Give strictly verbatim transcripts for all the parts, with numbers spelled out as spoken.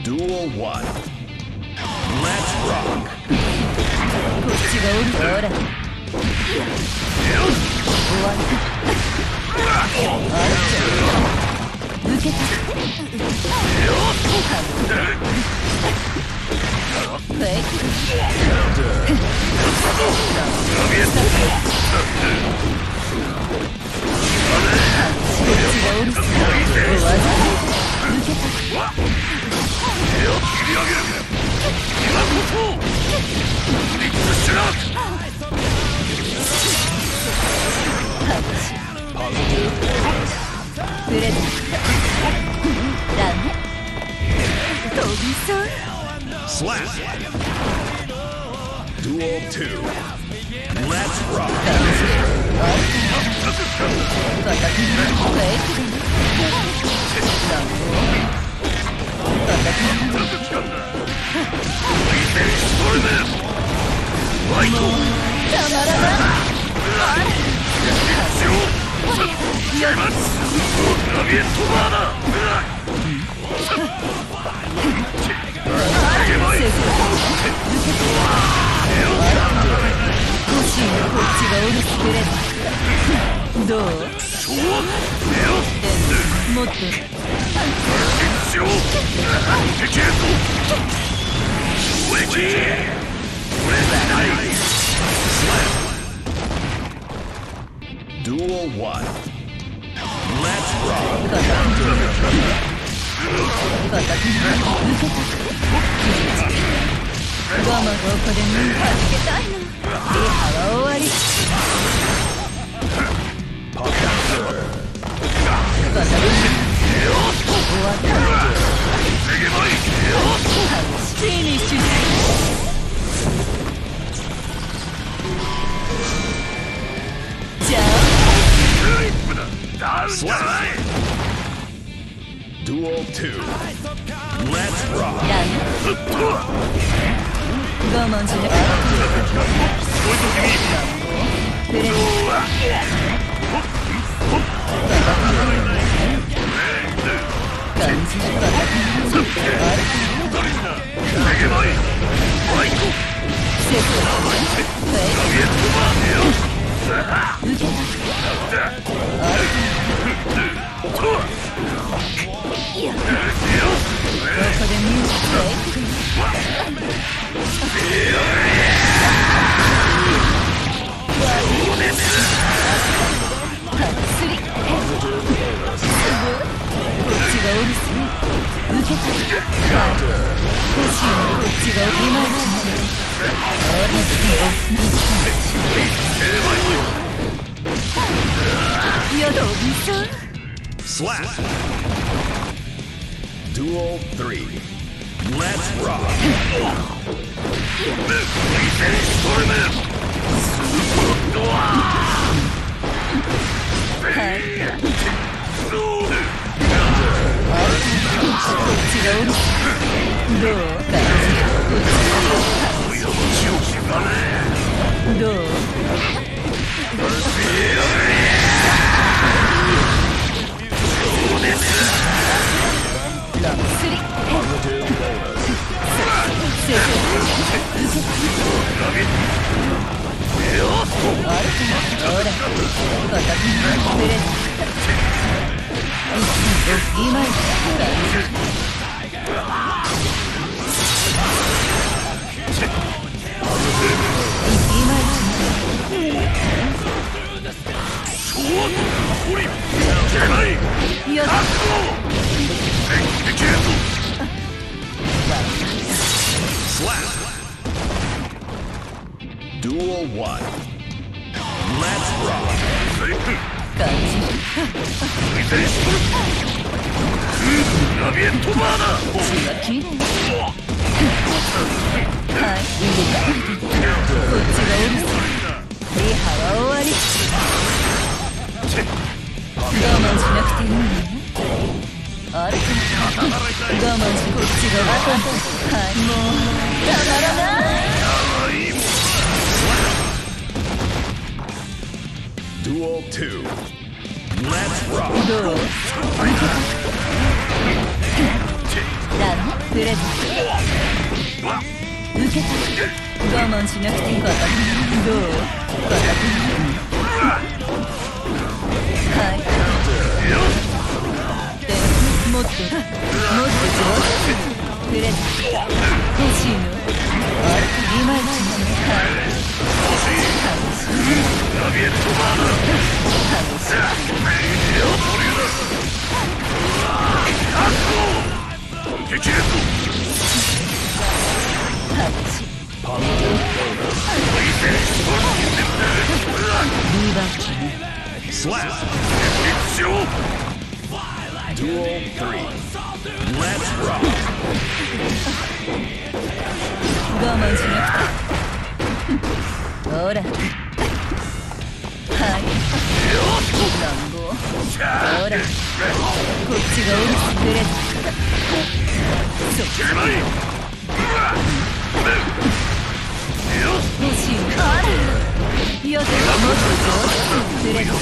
Duel one. Let's rock. こっちがおるほら終わりあっちゃ受けたフェイクプレゼントダメ飛びそう Slap. Duel two. Let's rock. たまらないどうもっと Duel one. Let's rock. 我慢ここではじけたいのリハは終わり終わったフィニッシュじゃあ Slap. Duel two. Let's rock. 我慢しなくプレゼント感じるかあるセットフェイク受けたあるいやここでミュージックフェイク Slap. Duel three. Let's rock. Slap. Duel one. Let's rock. 感じ血がきれいはいこっちがうるさいリハは終わり我慢しなくていいのねあるか我慢しこっちがバカはいもうたまらない Duel two. Let's rock. どうダメプレゼント受け取る我慢しなくていいわどうはいでもっともっと上手にプレゼント欲しいのあれいまいちはい楽しいラビエットマーナ楽しい激烈パンリーバーキースラッDuel three Let's rock 我慢しなくてほらはい乱暴ほらこっちがオリスプレゼントそっち欲しいあらよければもっと上手にプレゼント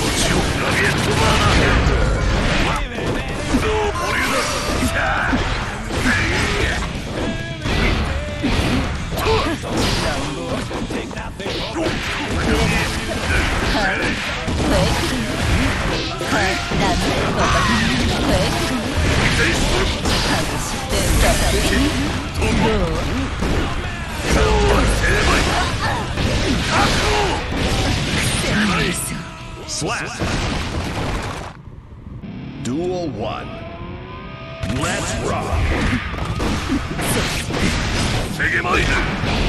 Slap Duel one Let's rock セゲマイズ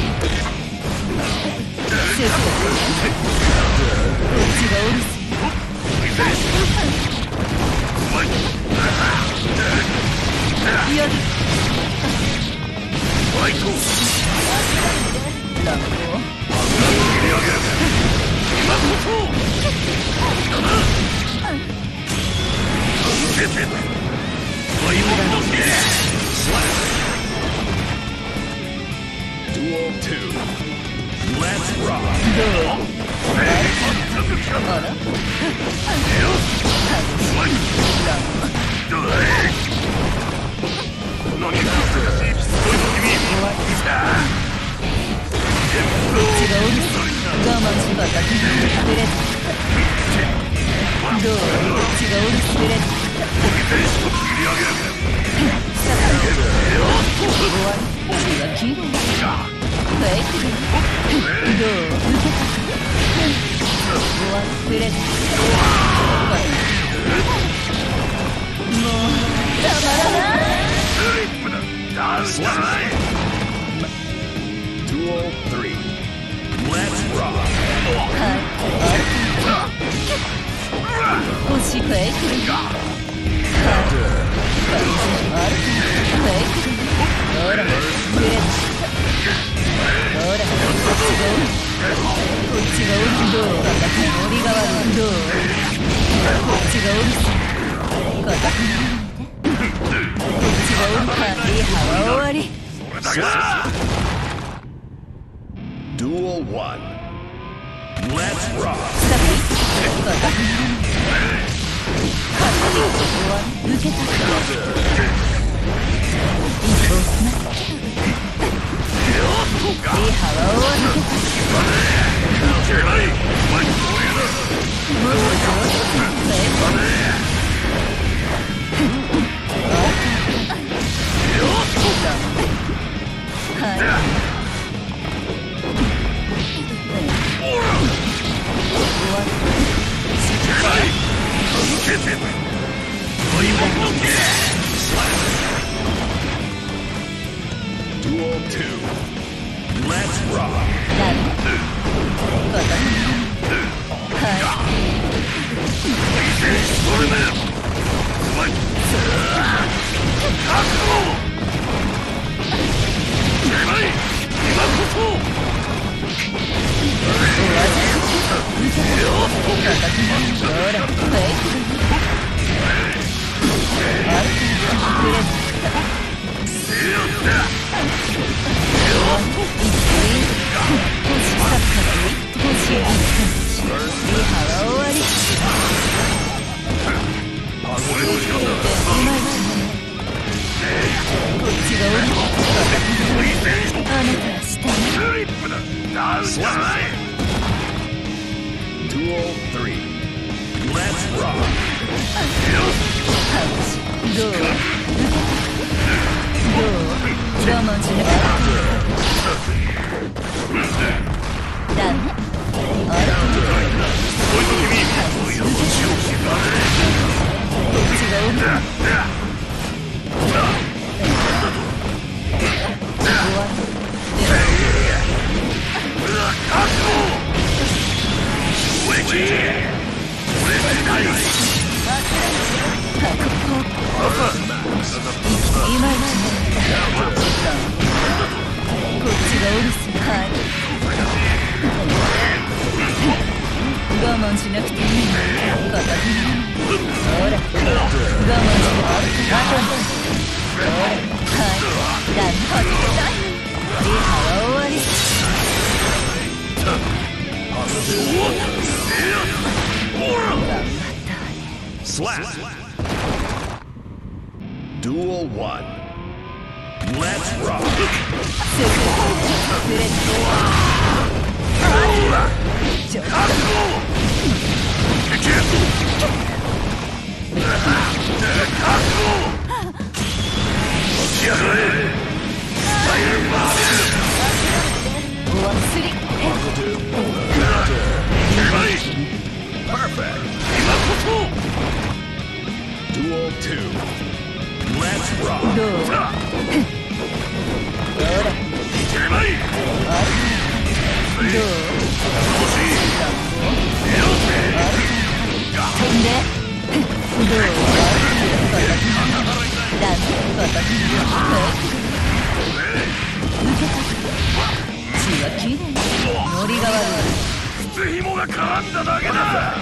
Duel two Let's rock こしなダメあれどっちが多いか終わいまいちこっちがおるすはい我慢しなくていいの片手にほら我慢しなくてあとほらはいダメはずだリハは終わり頑張ったわね Slap. Duel one. Let's rock. すぐくれちょっとお忘れ Perfect. Duel two. Let's rock. どうほらどう飛んでどうダメ私受けた血はきれいノリが悪い靴紐が絡んだだけだ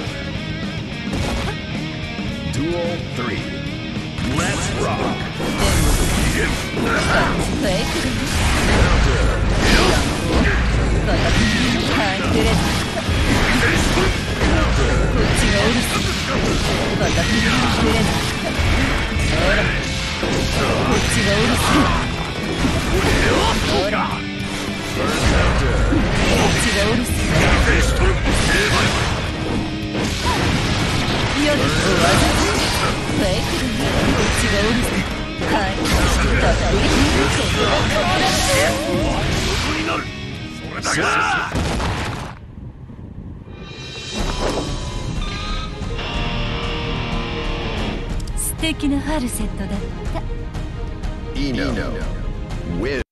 Duel three. Let's rock. フェイクはいくれこっちがおるす片手にくれほらこっちがおるすほらこっちがおるすよりおわざフェイクこっちがおるすはい叩いてそれが変わらになるそれだけだ素敵なファルセットだった。 Eno. Win.